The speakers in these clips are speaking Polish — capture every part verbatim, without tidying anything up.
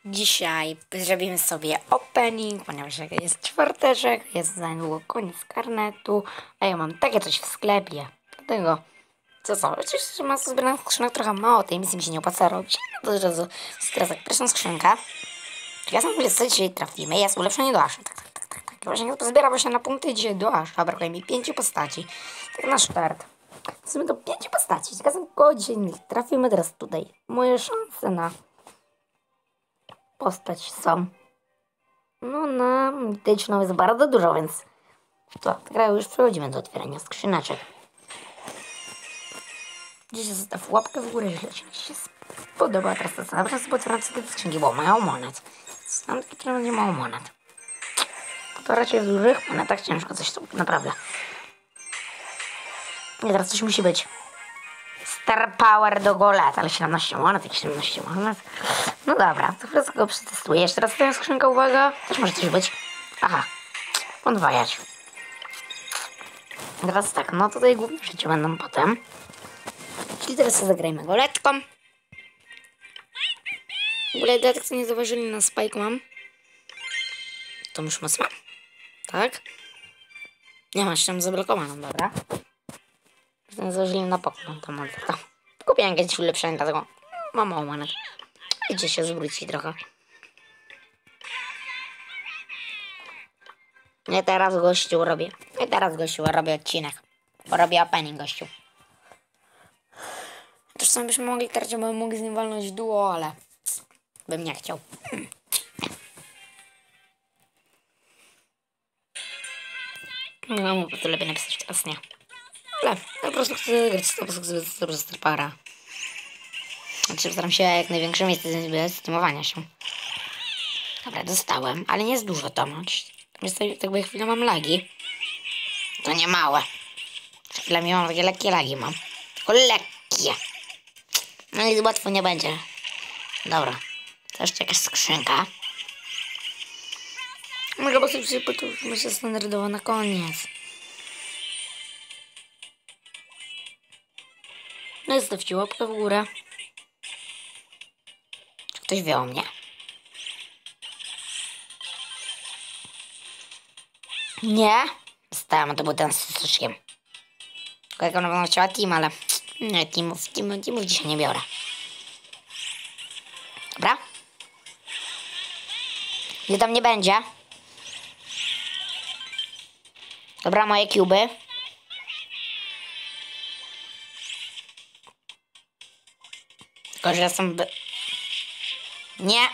Dzisiaj zrobimy sobie opening, ponieważ jest czwarteczek, jest za niedługo koniec karnetu, a ja mam takie coś w sklepie. Dlatego, co co, oczywiście masę zbieranych skrzynek trochę mało, tej misji mi się nie opłaca robić. No to od razu teraz tak, pierwszą skrzynkę. Czy ja sam w ogóle co dzisiaj trafimy? Jest ulepszenie do Asha, tak, tak, tak, tak, tak. Właśnie zbieram właśnie na punkty dzisiaj do Asha, brakuje mi pięciu postaci. Tak na start. W sumie do pięciu postaci, czasem godzin trafimy teraz tutaj. Moje szanse na postać są. No na mityczną jest bardzo dużo, więc to teraz już przechodzimy do otwierania skrzyneczek. Dzisiaj zostaw łapkę w górę, jeśli ci się spodoba. Teraz to co, na przykład otwieram sobie te skrzynki, bo mają monet. Sam taki trochę nie mało monet. To raczej w dużych monetach ciężko coś tu, naprawdę. Nie, teraz coś musi być. Star Power do Goleta, ale siedemnaście monet, jak siedemnaście monet. No dobra, to wszystko go przetestuję. Jeszcze raz ta skrzynka, uwaga. Też może coś być. Aha, podwajać. Teraz tak, no tutaj głównie życie będą potem. Czyli teraz sobie zagrajmy goletką. W ogóle tak co nie zauważyli, na Spike mam. To już mocno. Tak. Nie masz tam zablokowaną, dobra. Nie zauważyli na pokój, to może to. Kupiłem jakieś ulepszenie, dlatego mam mało monet. Idzie się zwrócić trochę. Nie teraz gościu robię. Nie teraz gościu robię odcinek. Bo robię opening gościu. Zresztą byśmy mogli teraz, bym mógł z nim walnąć duo, ale bym nie chciał. No mu po prostu lepiej napisać teraz nie. Ale ja po prostu chcę grać po prostu chcę z para. Znaczy staram się jak największe miejsce stymowania się. Dobra, dostałem, ale nie jest dużo to mać. Jest tak jakby chwilę mam lagi. To nie małe. Chwilami mam takie lekkie lagi mam. Tylko lekkie. No i łatwo nie będzie. Dobra. To jeszcze jakaś skrzynka. Może po prostu powtórzmy się standardowo na koniec. No i zostawcie łapkę w górę. Czy ktoś wie o mnie? Nie? Zostałem, to był ten z suszkiem. Tylko jak ona będą chciała team, ale nie, teamów, teamów, teamów dzisiaj nie biorę. Dobra? Ile tam nie będzie? Dobra, moje kuby. Tylko, że jestem... By... Nie.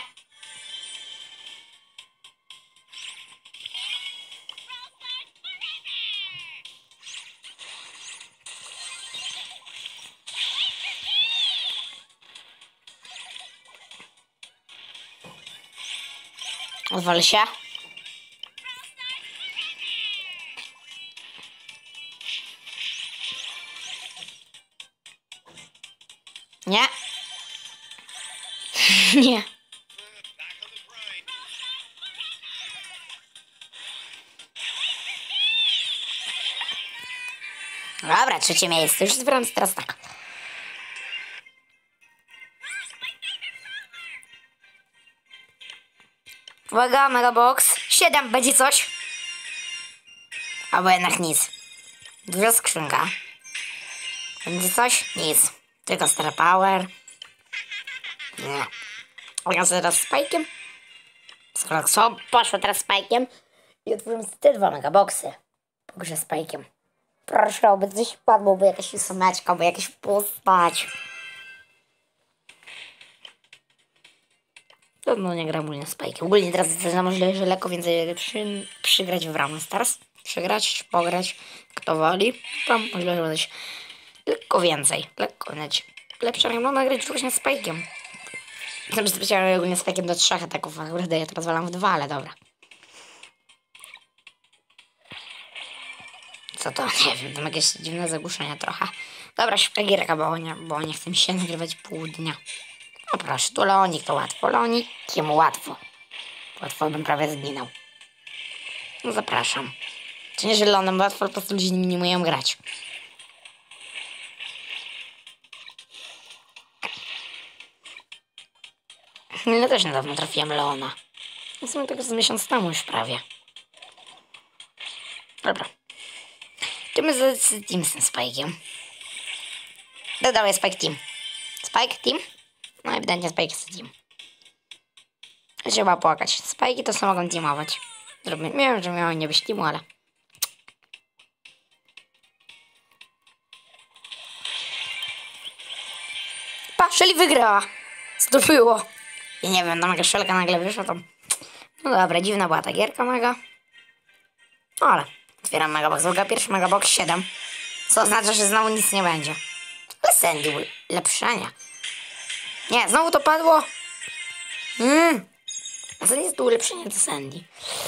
Odwal się. Nie. Nie. Dobra, trzecie miejsce. Już zbieram teraz tak. Uwaga, megabox. siedem, będzie coś? Albo jednak nic. Duża skrzynka. Będzie coś? Nic. Tylko Star Power. Nie. Ja teraz z Spike'iem. Skoro co? Poszło teraz z Spike'iem. I otworzymy te dwa megaboxy. Po grze z Spike'iem. Proszę, aby coś padło, bo jakaś ósemeczka, bo jakaś postać. No nie gram ogólnie z Spike'iem. Ogólnie teraz zaczyna możliwe, że lekko więcej przy, przygrać w Brawl Stars. Przygrać, pograć, kto woli. Tam możliwe, że będzie lekko więcej. Lekko mieć. Lepsze no nagrać właśnie z Spike'iem. Jestem specjalnie ogólnie z Spike'iem do trzech ataków, a kurde, ja to rozwalam w dwa, ale dobra. Co to? Nie wiem, tam jakieś dziwne zagłuszenia trochę. Dobra, szybka gierka, bo nie, bo nie chcę mi się nagrywać pół dnia. No proszę, tu Leonik to łatwo. Leonikiem łatwo. Łatwo bym prawie zginął. No zapraszam. Czy nie, że Leonem łatwo, po prostu ludzie nie umieją grać. Ja też niedawno trafiłem Leona. W sumie tego z miesiąc temu już prawie. Dobra. Idziemy z, z Team z tym Spike'iem. Dodałem Spike Team. Spike Team? No ewidentnie Spike jest Team. Trzeba płakać. Spike'i to samo mogą teamować. Nie wiem, że miało nie być teamu, ale... Pa, Shelly wygrała. Co to było? Ja nie wiem, tam jakaś Shelka nagle wyszła tam. No dobra, dziwna była ta gierka mega. No ale otwieram megabox. Druga, pierwszy megabox siedem. Co oznacza, że znowu nic nie będzie. Ale Sandy ulepszenia. Nie, znowu to padło. Mmm. A co jest to ulepszenie do Sandy?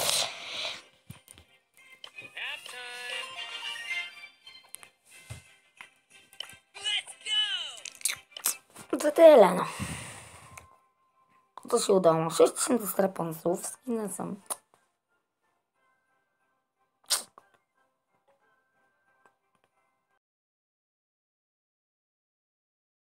To tyle no. To się udało. sześć tysięcy straponsów. Skiny są